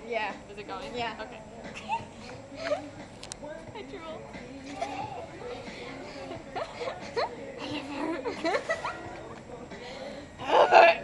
Yeah. Is it going? Yeah. Okay. I drool. I love her.